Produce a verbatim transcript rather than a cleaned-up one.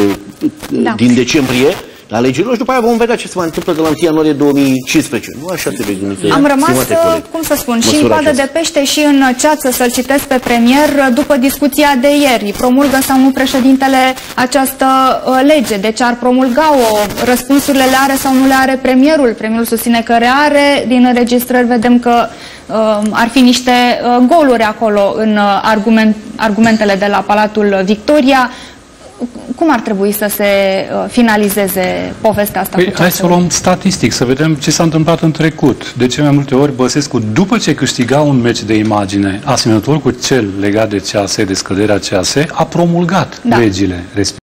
da. din decembrie la alegerilor și după aia vom vedea ce se va întâmplă de la întâi ianuarie două mii cincisprezece. Nu așa trebuie gândit. Am rămas, cum să spun, și în coadă de pește și în ceață să-l citesc pe premier după discuția de ieri. Promulgă sau nu președintele această uh, lege? Deci ar promulga-o? Răspunsurile le are sau nu le are premierul? Premierul susține că le are. Din înregistrări vedem că uh, ar fi niște uh, goluri acolo în uh, argument, argumentele de la Palatul Victoria. Cum ar trebui să se uh, finalizeze povestea asta? Păi, hai să o luăm statistic, să vedem ce s-a întâmplat în trecut. De ce mai multe ori Băsescu, după ce câștiga un meci de imagine asemănător cu cel legat de C A S, de scăderea C A S, a promulgat da. legile respective.